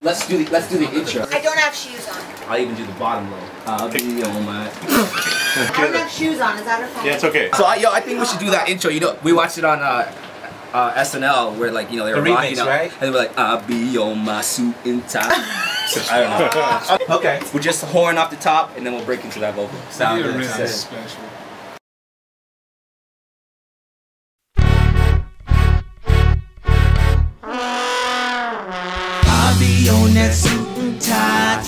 let's do the intro. I don't have shoes on. I'll even do the bottom low. I'll be on my. I don't have shoes on. Is that okay? Yeah, it's okay. So I think we should do that intro. You know, we watched it on SNL where like they were remix, rocking, right? And they were like, I'll be on my suit and tie. I don't know. Okay. We'll just horn off the top and then we'll break into that vocal. Sound good. Special. I'll be on that suit and tie,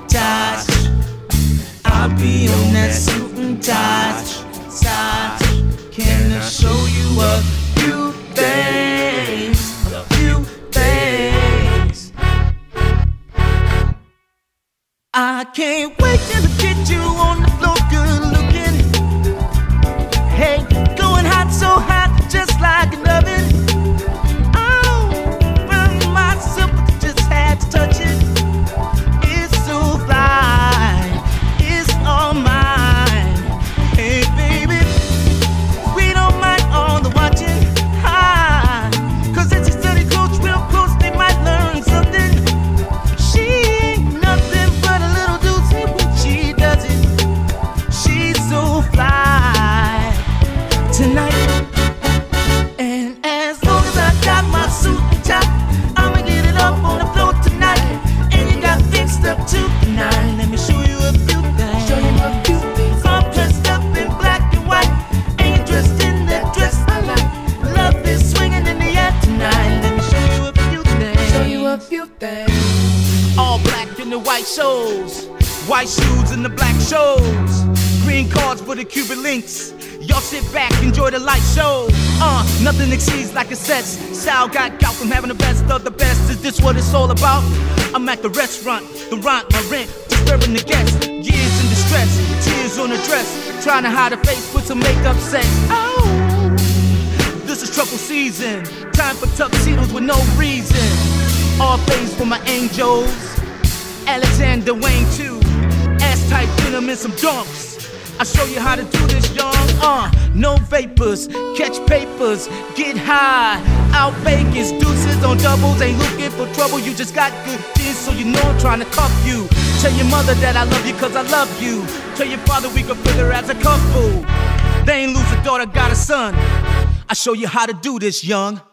I'll be on that suit and tie, Can I show you a few things? A few things. I can't wait till I get you on the floor, good looking. Hey, going hot, so hot, just like an oven. Touch it, it's so fly, it's all mine. Hey baby, we don't mind all the watching, cause as you study close, real close, they might learn something. She ain't nothing but a little doozy when she does it. She's so fly tonight. And as long as I got my suit and tie, I'ma get it up on the floor tonight. And you got fixed up tonight. Let me show you a few things. I'm dressed up in black and white, and you're dressed in that dress I like. Love is swinging in the air tonight. Let me show you a few things. All black in the white shows, white shoes in the black shows, green cards for the Cuban links. Y'all sit back, enjoy the light show. Nothing exceeds like it sets. Sal got gout from having the best of the best. Is this what it's all about? I'm at the restaurant, the rent, my rent, disturbing the guests. Years in distress, tears on the dress, trying to hide a face with some makeup sex. Oh, this is trouble season. Time for tuxedos with no reason. All face for my angels. Alexander Wayne too. S-type denim and some dunks. I show you how to do this, young. No vapors, catch papers, get high. Out Vegas, deuces on doubles, ain't looking for trouble. You just got good things, so you know I'm trying to cuff you. Tell your mother that I love you, cause I love you. Tell your father we can figure as a couple. They ain't lose a daughter, got a son. I show you how to do this, young.